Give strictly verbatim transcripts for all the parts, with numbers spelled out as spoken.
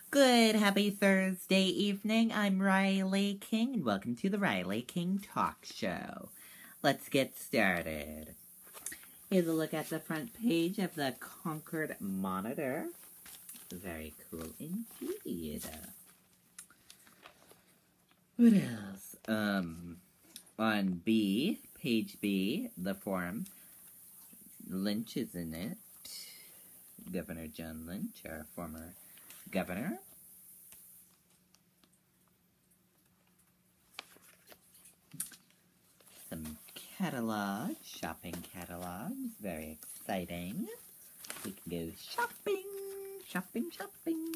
Good, happy Thursday evening. I'm Riley King, and welcome to the Riley King Talk Show. Let's get started. Here's a look at the front page of the Concord Monitor. Very cool indeed. What else? Um, on B, page B, the forum, Lynch is in it. Governor John Lynch, our former governor. Some catalogs, shopping catalogs, very exciting. We can go shopping, shopping, shopping.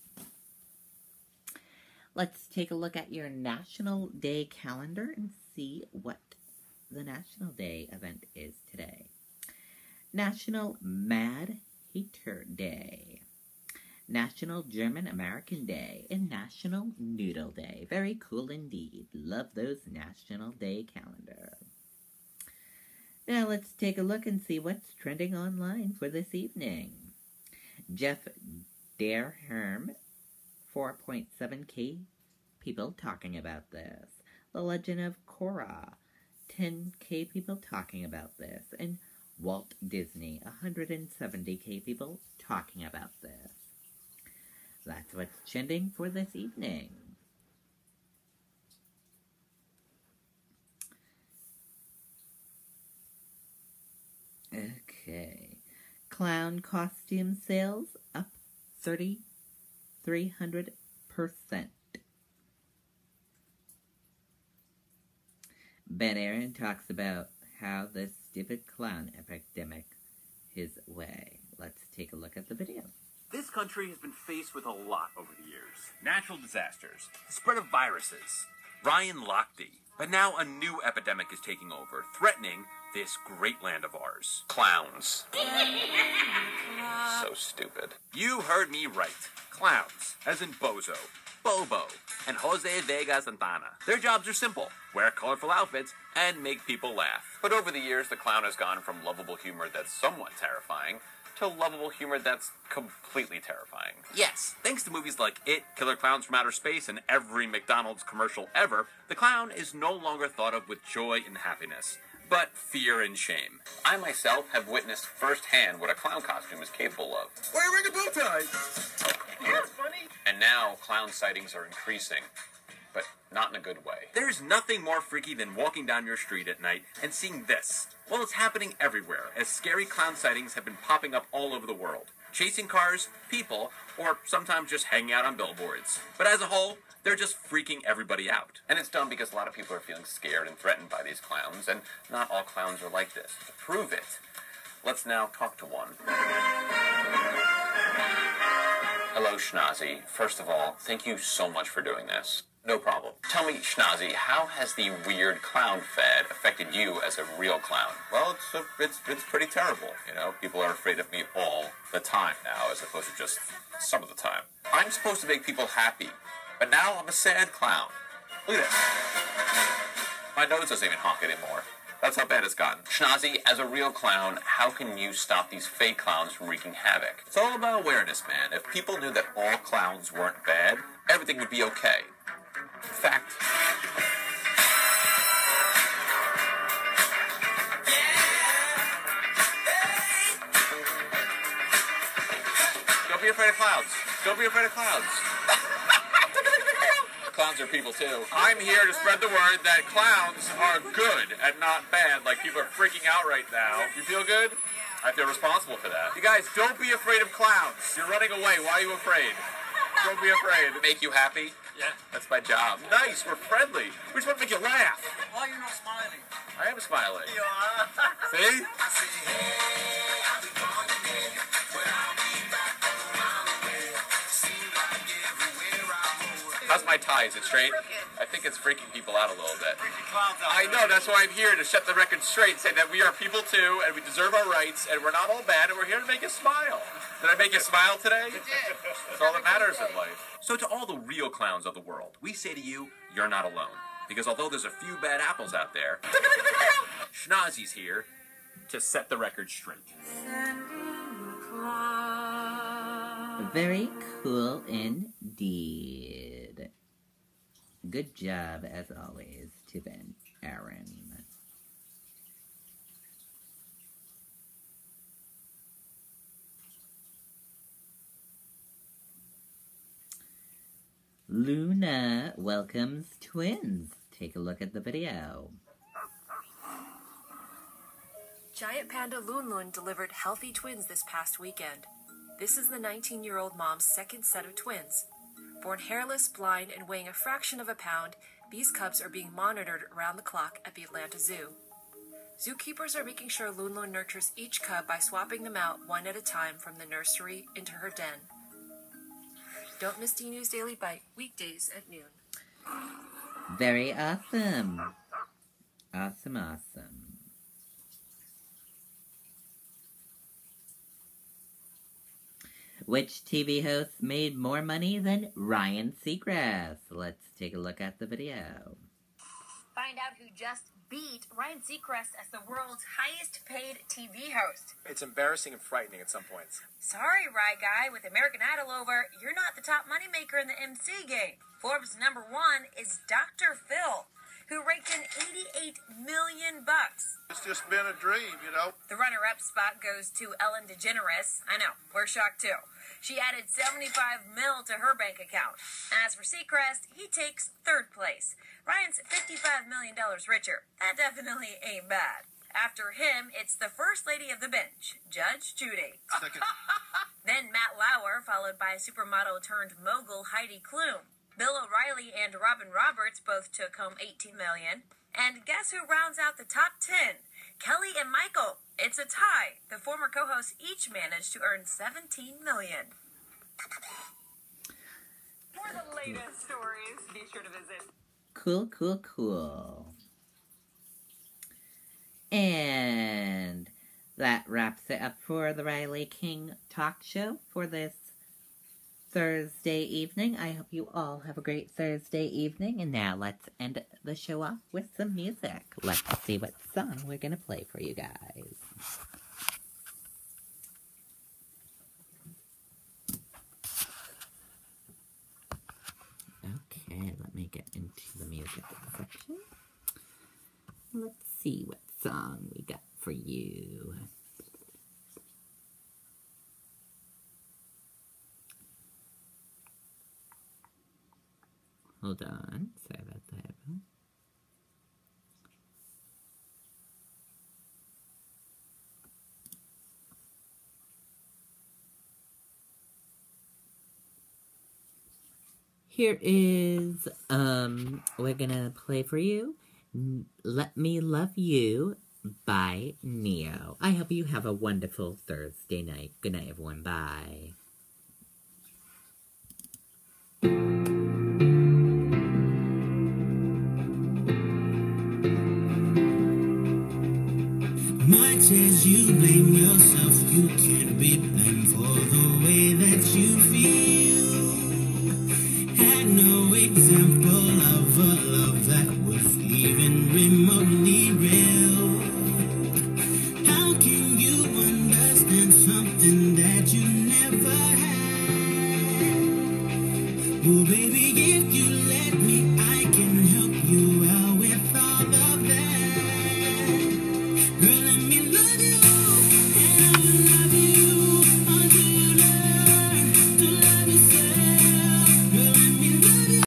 Let's take a look at your National Day calendar and see what the National Day event is today. National Mad Hater Day, National German American Day, and National Noodle Day. Very cool indeed. Love those National Day calendar. Now let's take a look and see what's trending online for this evening. Jeff Derherm, four point seven K people talking about this. The Legend of Korra, ten K people talking about this. And Walt Disney, one hundred seventy K people talking about this. That's what's trending for this evening. Okay. Clown costume sales up thirty-three hundred percent. Ben Aaron talks about how the stupid clown epidemic is way. Let's take a look at the video. This country has been faced with a lot over the years. Natural disasters, the spread of viruses, Ryan Lochte. But now a new epidemic is taking over, threatening this great land of ours. Clowns. So stupid. You heard me right. Clowns, as in Bozo, Bobo, and Jose Vega Santana. Their jobs are simple. Wear colorful outfits and make people laugh. But over the years, the clown has gone from lovable humor that's somewhat terrifying to lovable humor that's completely terrifying. Yes, thanks to movies like It, Killer Clowns from Outer Space, and every McDonald's commercial ever, the clown is no longer thought of with joy and happiness, but fear and shame. I myself have witnessed firsthand what a clown costume is capable of. Why are you wearing a bow tie? Yeah, it's funny. And now clown sightings are increasing, but not in a good way. There's nothing more freaky than walking down your street at night and seeing this. Well, it's happening everywhere, as scary clown sightings have been popping up all over the world. Chasing cars, people, or sometimes just hanging out on billboards. But as a whole, they're just freaking everybody out. And it's done because a lot of people are feeling scared and threatened by these clowns, and not all clowns are like this. To prove it, let's now talk to one. Hello, Schnazi. First of all, thank you so much for doing this. No problem. Tell me, Schnazi, how has the weird clown fad affected you as a real clown? Well, it's, a, it's it's pretty terrible, you know? People are afraid of me all the time now, as opposed to just some of the time. I'm supposed to make people happy, but now I'm a sad clown. Look at this. My nose doesn't even honk anymore. That's how bad it's gotten. Schnazi, as a real clown, how can you stop these fake clowns from wreaking havoc? It's all about awareness, man. If people knew that all clowns weren't bad, everything would be okay. In fact, don't be afraid of clowns. Don't be afraid of clowns. Clowns are people too. I'm here to spread the word that clowns are good and not bad. Like, people are freaking out right now. You feel good? I feel responsible for that. You guys, don't be afraid of clowns. You're running away. Why are you afraid? Don't be afraid. Make you happy? Yeah. That's my job. Nice. We're friendly. We just want to make you laugh. Why are you not smiling? I am smiling. You are. See? How's my tie? Is it straight? I think it's freaking people out a little bit. I know. That's why I'm here, to set the record straight, say that we are people too, and we deserve our rights, and we're not all bad, and we're here to make you smile. Did I make you smile today? That's all that matters in life. So to all the real clowns of the world, we say to you, you're not alone. Because although there's a few bad apples out there, Schnazi's here to set the record straight. Sending a cloud. Very cool indeed. Good job, as always, to Ben Aaron. Luna welcomes twins. Take a look at the video. Giant panda Lun Lun delivered healthy twins this past weekend. This is the nineteen-year-old mom's second set of twins. Born hairless, blind, and weighing a fraction of a pound, these cubs are being monitored around the clock at the Atlanta Zoo. Zookeepers are making sure Lun Lun nurtures each cub by swapping them out one at a time from the nursery into her den. Don't miss D News Daily Bite, weekdays at noon. Very awesome. Awesome, awesome. Which T V host made more money than Ryan Seacrest? Let's take a look at the video. Find out who just beat Ryan Seacrest as the world's highest paid T V host. It's embarrassing and frightening at some points. Sorry, Rye Guy, with American Idol over, you're not the top moneymaker in the M C game. Forbes' number one is Doctor Phil, who raked in eighty-eight million bucks. It's just been a dream, you know. The runner-up spot goes to Ellen DeGeneres. I know, we're shocked too. She added seventy-five mil to her bank account. As for Seacrest, he takes third place. Ryan's fifty-five million dollars richer. That definitely ain't bad. After him, it's the first lady of the bench, Judge Judy. Second. Then Matt Lauer, followed by supermodel-turned-mogul Heidi Klum. Bill O'Reilly and Robin Roberts both took home eighteen million dollars. And guess who rounds out the top ten? Kelly and Michael. It's a tie. The former co-hosts each managed to earn seventeen million dollars. For the latest stories, be sure to visit. Cool, cool, cool. And that wraps it up for the Riley King Talk Show for this Thursday evening. I hope you all have a great Thursday evening. And now let's end the show off with some music. Let's see what song we're going to play for you guys. Okay, let me get into the music section. Let's see what song we got for you. Hold on. Sorry about that. Here is, um, we're gonna play for you, Let Me Love You by Neo. I hope you have a wonderful Thursday night. Good night, everyone. Bye. Much as you blame yourself, you can't be blamed for the way that you feel. Had no example of a love that was even remotely real. How can you understand something that you never had? Well, baby, if you